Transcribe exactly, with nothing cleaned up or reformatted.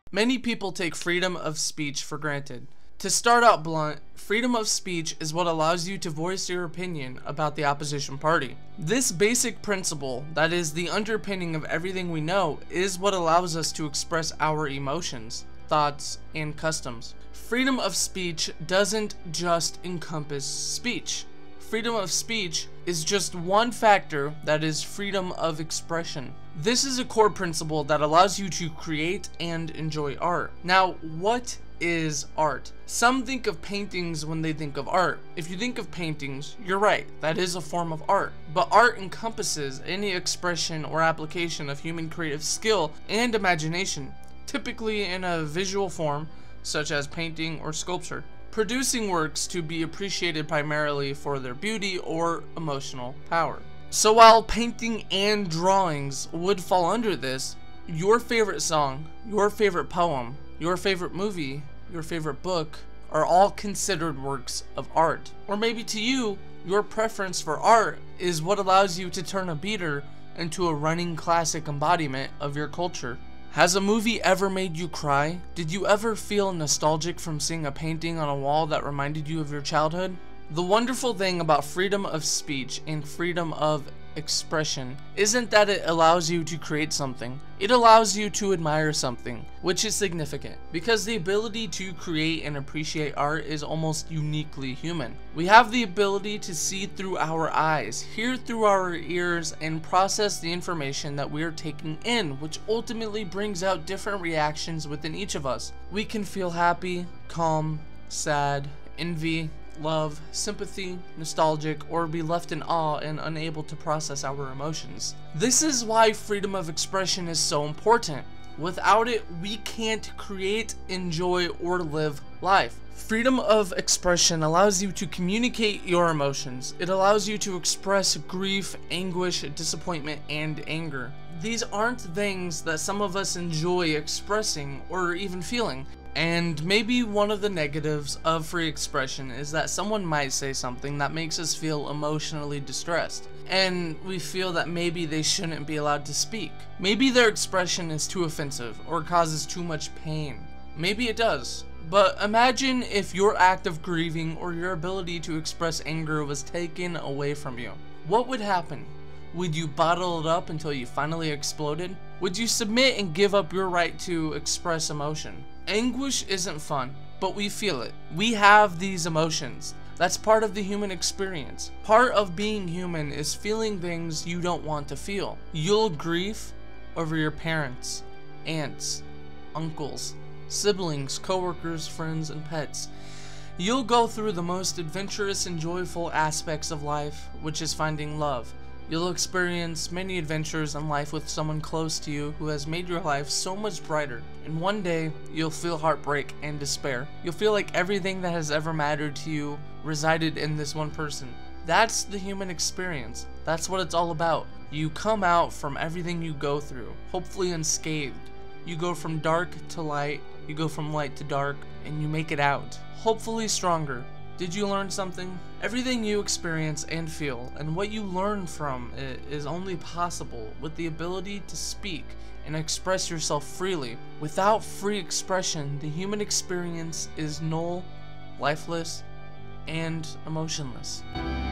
Many people take freedom of speech for granted. To start out blunt, freedom of speech is what allows you to voice your opinion about the opposition party. This basic principle, that is the underpinning of everything we know, is what allows us to express our emotions, thoughts, and customs. Freedom of speech doesn't just encompass speech. Freedom of speech is just one factor, that is freedom of expression. This is a core principle that allows you to create and enjoy art. Now, what is art? Some think of paintings when they think of art. If you think of paintings, you're right, that is a form of art. But art encompasses any expression or application of human creative skill and imagination, typically in a visual form, such as painting or sculpture, producing works to be appreciated primarily for their beauty or emotional power. So while painting and drawings would fall under this, your favorite song, your favorite poem, your favorite movie, your favorite book are all considered works of art. Or maybe to you, your preference for art is what allows you to turn a beater into a running classic embodiment of your culture. Has a movie ever made you cry? Did you ever feel nostalgic from seeing a painting on a wall that reminded you of your childhood? The wonderful thing about freedom of speech and freedom of expression isn't that it allows you to create something. It allows you to admire something, which is significant, because the ability to create and appreciate art is almost uniquely human. We have the ability to see through our eyes, hear through our ears, and process the information that we are taking in, which ultimately brings out different reactions within each of us. We can feel happy, calm, sad, envy, love, sympathy, nostalgic, or be left in awe and unable to process our emotions. This is why freedom of expression is so important. Without it, we can't create, enjoy, or live life. Freedom of expression allows you to communicate your emotions. It allows you to express grief, anguish, disappointment, and anger. These aren't things that some of us enjoy expressing or even feeling. And maybe one of the negatives of free expression is that someone might say something that makes us feel emotionally distressed, and we feel that maybe they shouldn't be allowed to speak. Maybe their expression is too offensive or causes too much pain. Maybe it does. But imagine if your act of grieving or your ability to express anger was taken away from you. What would happen? Would you bottle it up until you finally exploded? Would you submit and give up your right to express emotion? Anguish isn't fun, but we feel it. We have these emotions. That's part of the human experience. Part of being human is feeling things you don't want to feel. You'll grieve over your parents, aunts, uncles, siblings, coworkers, friends, and pets. You'll go through the most adventurous and joyful aspects of life, which is finding love. You'll experience many adventures in life with someone close to you who has made your life so much brighter. And one day, you'll feel heartbreak and despair. You'll feel like everything that has ever mattered to you resided in this one person. That's the human experience. That's what it's all about. You come out from everything you go through, hopefully unscathed. You go from dark to light, you go from light to dark, and you make it out, hopefully stronger. Did you learn something? Everything you experience and feel, and what you learn from it, is only possible with the ability to speak and express yourself freely. Without free expression, the human experience is null, lifeless, and emotionless.